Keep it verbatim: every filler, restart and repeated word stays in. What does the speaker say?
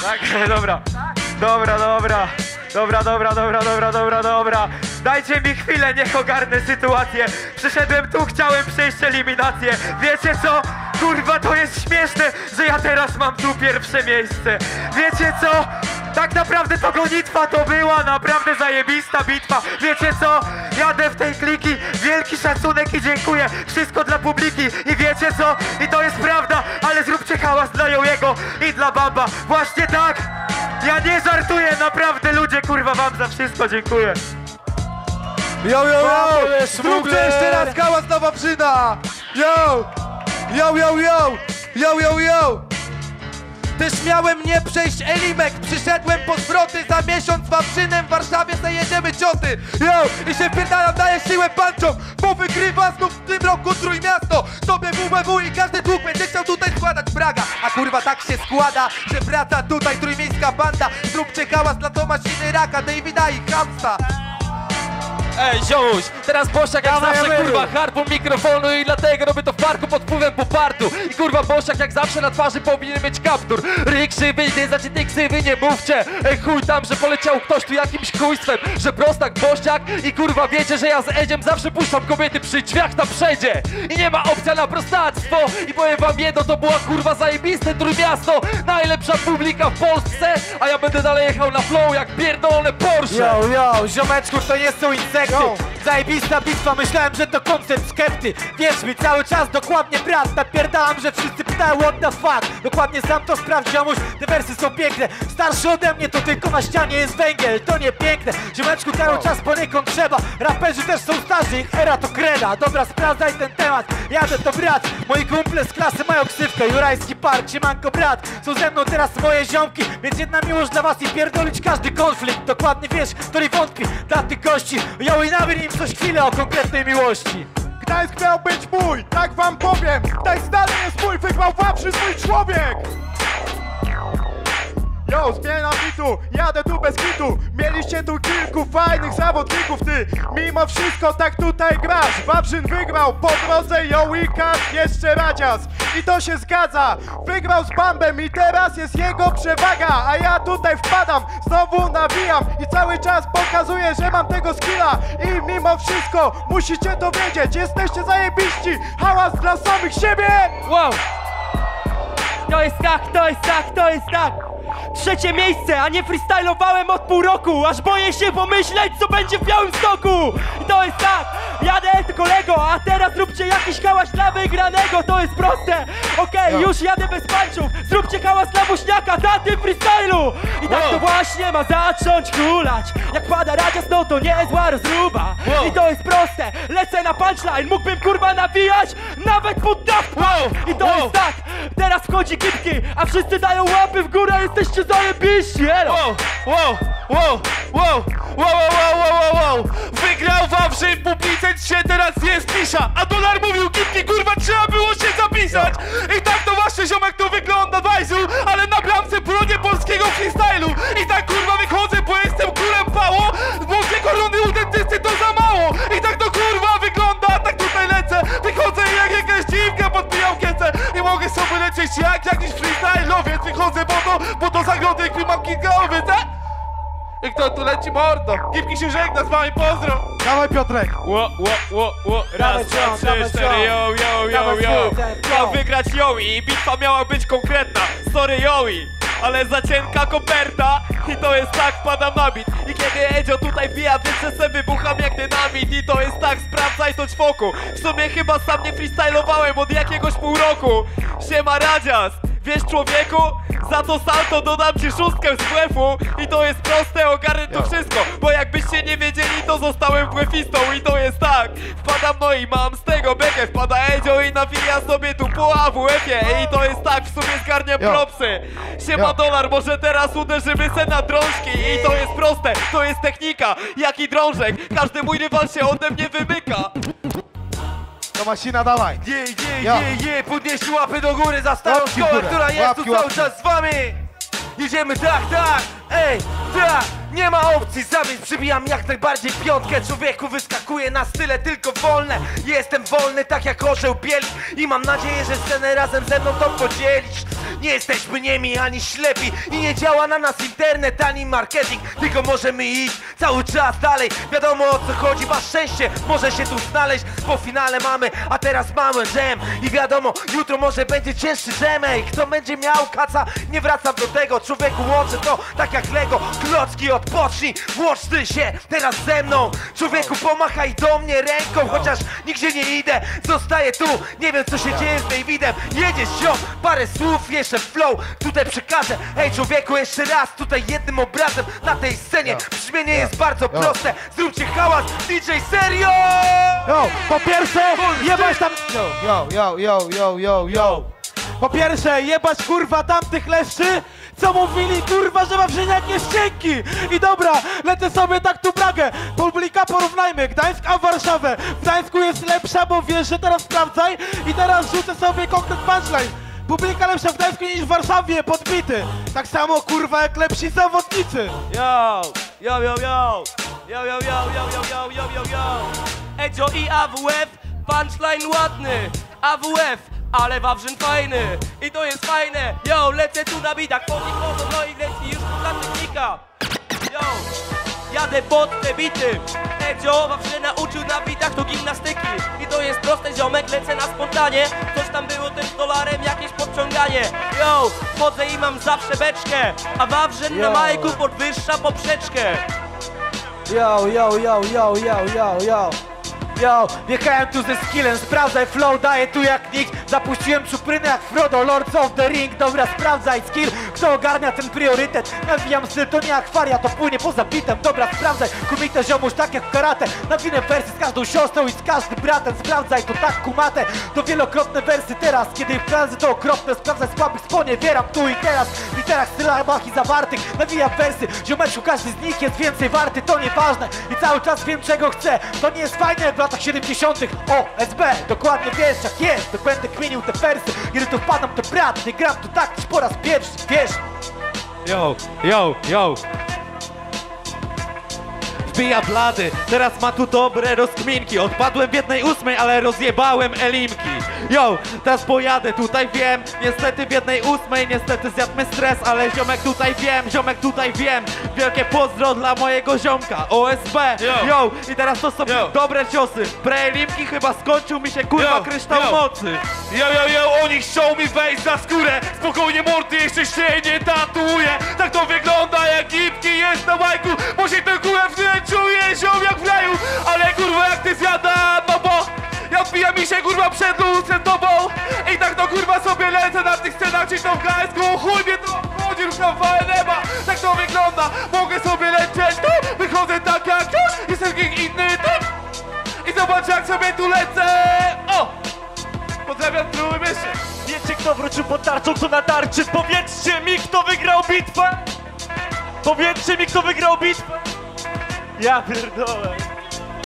Tak, dobra. Dobra, dobra. Dobra, dobra, dobra, dobra, dobra, dobra. Dajcie mi chwilę, niech ogarnę sytuację. Przyszedłem tu, chciałem przejść eliminację. Wiecie co? Kurwa, to jest śmieszne, że ja teraz mam tu pierwsze miejsce. Wiecie co? Tak naprawdę to gonitwa to była naprawdę zajebista bitwa. Wiecie co? Jadę w tej kliki, wielki szacunek i dziękuję. Wszystko dla publiki i wiecie co? I to jest prawda, ale zróbcie hałas dla Jowiego i dla Bamba. Właśnie tak! Ja nie żartuję, naprawdę ludzie, kurwa, wam za wszystko dziękuję. Yo, yo, yo! Zróbcie jeszcze raz hałas dla Wawrzyna! Yo! Yo, yo, yo! Yo, yo, yo! Też miałem nie przejść Elimek. Przyszedłem po zwroty, za miesiąc z Wawrzynem w Warszawie se jedziemy cioty. Yo! I się wpierdalam, daję siłę panczom, bo wygrywa znów w tym roku Trójmiasto. Sobie W B W i każdy dług będzie chciał tutaj składać Braga. A kurwa tak się składa, że wraca tutaj trójmiejska banda. Zróbcie hałas dla Tomasiny Raka, Davida i Hamsta. Ej, ziomuś, teraz Bosiak jak Dawaj, zawsze, ja kurwa, harpą mikrofonu i dlatego robię to w parku pod wpływem popartu. I kurwa, Bosiak jak zawsze na twarzy powinien mieć kaptur. Ryk krzywy, nie znacie tej ksywy, nie mówcie. Ej, chuj tam, że poleciał ktoś tu jakimś chujstwem, że prostak Bosiak i kurwa wiecie, że ja z Edziem zawsze puszczam kobiety przy drzwiach na przedzie. I nie ma opcja na prostactwo. I powiem wam jedno, to była kurwa zajebiste Trójmiasto. Najlepsza publika w Polsce, a ja będę dalej jechał na flow jak pierdolone Porsche. Yo, yo, ziomeczku, to nie są insekty. Zajebista bitwa, myślałem, że to koncept skepty. Wierz mi, cały czas dokładnie brat. Napierdalam, że wszyscy pytają what the fuck. Dokładnie sam to sprawdź, ziomuś, te wersy są piękne. Starszy ode mnie to tylko na ścianie jest węgiel. To nie piękne, ziomeczku, cały czas poniekąd trzeba. Raperzy też są starzy, ich era to kreda. Dobra, sprawdzaj ten temat, jadę to brat. Moi kumple z klasy mają ksywkę, Jurajski Park, siemanko brat. Są ze mną teraz moje ziomki, więc jedna miłość dla was i pierdolić każdy konflikt. Dokładnie wiesz, kto nie wątpi, dla tych gości. Yo, i nabyli im coś chwilę o konkretnej miłości. Gdańsk miał być mój, tak wam powiem. Gdańsk dalej jest mój, wygrał Wawrzyn mój człowiek. Yo, zmiana bitu, jadę tu bez kitu. Mieliście tu kilku fajnych zawodników, ty mimo wszystko tak tutaj grasz. Wawrzyn wygrał, po drodze Jołika jeszcze Radzias. I to się zgadza, wygrał z Bambem i teraz jest jego przewaga. A ja tutaj wpadam, znowu nawijam i cały czas pokazuję, że mam tego skilla. I mimo wszystko musicie to wiedzieć, jesteście zajebiści. Hałas dla samych siebie. Wow! To jest tak, to jest tak, to jest tak! Trzecie miejsce, a nie freestylowałem od pół roku. Aż boję się pomyśleć, co będzie w Białymstoku. I to jest tak, jadę kolego, a teraz zróbcie jakiś hałas dla wygranego. To jest proste, okej, okay, już jadę bez panciów. Zróbcie hałas dla Bośniaka na tym freestylu. I tak to właśnie ma zacząć hulać. Jak pada Radzias, no to niezła rozruba. I to jest proste, lecę na punchline. Mógłbym kurwa nawijać nawet pod dawką. I to jest tak, teraz wchodzi Kipki, a wszyscy dają łapy w górę. Jesteście zajebiści, elo! Wow, wow, wow, wow, wow, wow, wow, wow. Wygrał Wawrzyn, publice dzisiaj teraz jest pisza. A Dolar mówił, Kipki, kurwa, trzeba było się zapisać. I tak to właśnie, ziomek, to wygląda Wajzu, ale na bramce bronię polskiego freestylu. I tak kurwa wychodzę, bo jestem królem pało. Bo dwie korony u dentysty to za mało. I tak to kurwa wygląda, tak tutaj lecę. Wychodzę jak jakaś dziwka, podbijam kiecę. I mogę sobie lecieć jak jakiś freestylowiec. Wychodzę po to, bo to zagrody, jak mam kilka owiec, eh? I kto tu leci, mordo? Kipki się żegna z wami, pozdro! Dawaj Piotrek. Ło, ło, ło, ło. Raz, dwa, trzy, cztery, yo, yo, yo, yo. Miał wygrać Joey i bitwa miała być konkretna. Sorry Joey, ale za cienka koperta. I to jest tak, padam na bit. I kiedy Edzio tutaj wbija, więc se wybucham jak dynamit. I to jest tak, sprawdzaj to czwoku. W sumie chyba sam nie freestylowałem od jakiegoś pół roku. Siema Radzias, wiesz człowieku? Za to salto dodam ci szóstkę z błefu. I to jest proste, ogarnę to wszystko. Bo jakbyście nie wiedzieli, to zostałem błefistą. I to jest tak, wpadam no i mam z tego bekę. Wpada Edzio i nawija sobie tu po A W F-ie. I to jest tak, w sumie zgarniam propsy. Siema Dolar, może teraz uderzymy se na drążki. I to jest proste, to jest technika. Jaki drążek, każdy mój rywal się ode mnie wymyka. Tomasina, dawaj. Je, je, je, je, podnieście łapy do góry za starą Łapki szkołę, górę. która jest Łapki, tu cały łapki. czas z wami. Jedziemy tak, tak, ej, tak, nie ma opcji, zamiast przybijam jak najbardziej piątkę. Człowieku wyskakuje na style tylko wolne. Jestem wolny tak jak orzeł bieli i mam nadzieję, że scenę razem ze mną to podzielisz. Nie jesteśmy niemi ani ślepi i nie działa na nas internet ani marketing. Tylko możemy iść cały czas dalej. Wiadomo o co chodzi, wasz szczęście może się tu znaleźć. Po finale mamy, a teraz mamy dżem. I wiadomo, jutro może będzie cięższy dżem. Ej, kto będzie miał kaca, nie wracam do tego. Człowieku łączę to tak jak Lego. Klocki odpocznij, włącz ty się teraz ze mną. Człowieku pomachaj do mnie ręką, chociaż nigdzie nie idę. Zostaję tu, nie wiem co się dzieje z Davidem. Jedziesz ziom, parę słów, jeszcze flow tutaj przekażę. Ej człowieku, jeszcze raz, tutaj jednym obrazem na tej scenie. Brzmienie jest bardzo proste, zróbcie hałas, D J serio! Yo, po pierwsze, jebać tam... Yo, yo, yo, yo, yo, yo. Po pierwsze, jebać kurwa tamtych leszczy, co mówili kurwa, że ma wrzeniak jest cienki. I dobra, lecę sobie tak tu bragę. Publika porównajmy, Gdańsk a Warszawę. W Gdańsku jest lepsza, bo wiesz, że teraz sprawdzaj. I teraz rzucę sobie konkret punchline. Publika lepsza w Gdańsku niż w Warszawie, podbity. Tak samo kurwa jak lepsi zawodnicy. Yo, yo, yo, yo, yo, yo, yo, yo, yo, yo, yo, yo, yo. Edzio i A W F, punchline ładny. A W F, ale Wawrzyn fajny. I to jest fajne. Yo, lecę tu na bitach, chodzi chodzą, no i leci już tu ta technika. Yo, jadę pod te bity. Edzio Wawrzyn nauczył na bitach to gimnastyki. I to jest proste ziomek, lecę na spontanie. Coś tam było też z dolarem, jakieś podciąganie. Yo, wchodzę i mam zawsze beczkę. A Wawrzyn na majku podwyższa poprzeczkę. Yo, yo, yo, yo, yo, yo, yo. Yo, wjechałem tu ze skillem, sprawdzaj flow, daję tu jak nikt. Zapuściłem czuprynę jak Frodo, Lords of the Ring. Dobra, sprawdzaj skill, kto ogarnia ten priorytet. Nawijam styl, to nie akwaria, to płynie poza bitem. Dobra, sprawdzaj, kumite ziomuś tak jak w karate. Nawinę wersy z każdą siostrą i z każdym bratem. Sprawdzaj, to tak kumate, to wielokrotne wersy teraz. Kiedy wprawdzę to okropne, sprawdzaj słabych, sponiewieram tu i teraz. W literach, stylach i zawartych, nawijam wersy. Ziomeczu, każdy z nich jest więcej warty, to nieważne. I cały czas wiem czego chcę, to nie jest fajne jak w latach siedemdziesiątych. O, S B, dokładnie wiesz jak jest, to będę kminił te wersy. Kiedy tu wpadam to brat, nie gram to tak po raz pierwszy, wiesz. Yo, yo, yo. Wbija blady, teraz ma tu dobre rozkminki. Odpadłem w jednej ósmej, ale rozjebałem elimki. Yo, teraz pojadę, tutaj wiem. Niestety w jednej ósmej, niestety zjadł mnie stres. Ale ziomek tutaj wiem, ziomek tutaj wiem. Wielkie pozdro dla mojego ziomka, O S B. Yo. Yo, i teraz to są Yo. dobre ciosy. Preelimki chyba skończył mi się kurwa Yo, kryształ yo. mocy. Yo, yo, yo, oni chcą mi wejść za skórę. Spokojnie mordy, jeszcze się nie tatuję. Tak to wygląda jak gipki jest na majku. Bo się tę kurę w nie czuję, ziom jak w leju. Ale kurwa jak ty zjadam, no bo ja odbijam mi się kurwa przed lustrem tobą. I tak to kurwa sobie lecę na tych scenach, czy to w Gdańsku. Chuj mnie to obchodzi, ruszam W N M a. Tak to wygląda, mogę sobie lecieć tu. Wychodzę tak jak tu, jestem jak inny typ. I zobacz jak sobie tu lecę. O! Pozdrawiam trójmy się. Wiecie kto wrócił pod tarczą, kto na tarczy? Powiedzcie mi kto wygrał bitwę? Powiedzcie mi kto wygrał bitwę? Ja pierdolę.